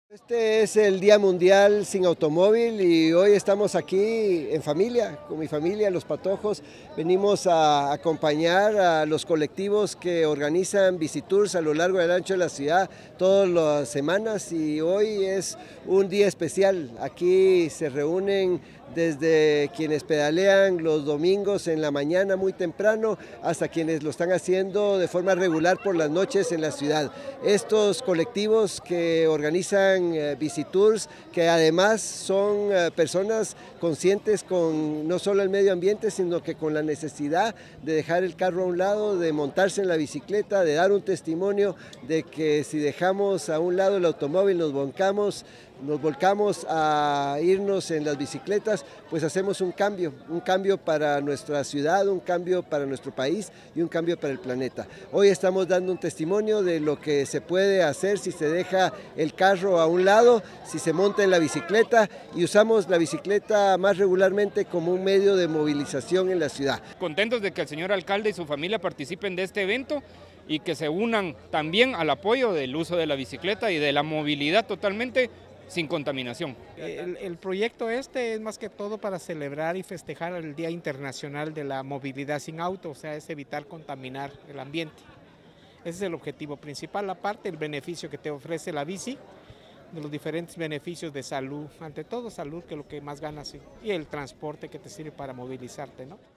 Este es el Día Mundial sin Automóvil y hoy estamos aquí en familia, con mi familia, Los Patojos. Venimos a acompañar a los colectivos que organizan Bicitours a lo largo y ancho de la ciudad todas las semanas y hoy es un día especial. Aquí se reúnen desde quienes pedalean los domingos en la mañana muy temprano hasta quienes lo están haciendo de forma regular por las noches en la ciudad. Estos colectivos que organizan Bicitours, que además son personas conscientes con no solo el medio ambiente, sino que con la necesidad de dejar el carro a un lado, de montarse en la bicicleta, de dar un testimonio de que si dejamos a un lado el automóvil nos volcamos a irnos en las bicicletas, pues hacemos un cambio para nuestra ciudad, un cambio para nuestro país y un cambio para el planeta. Hoy estamos dando un testimonio de lo que se puede hacer si se deja el carro a un lado, si se monta en la bicicleta y usamos la bicicleta más regularmente como un medio de movilización en la ciudad. Contentos de que el señor alcalde y su familia participen de este evento y que se unan también al apoyo del uso de la bicicleta y de la movilidad totalmente sin contaminación. El proyecto este es más que todo para celebrar y festejar el Día Internacional de la Movilidad sin Auto, o sea, es evitar contaminar el ambiente. Ese es el objetivo principal, aparte el beneficio que te ofrece la bici, de los diferentes beneficios de salud, ante todo salud, que es lo que más ganas, y el transporte que te sirve para movilizarte, ¿no?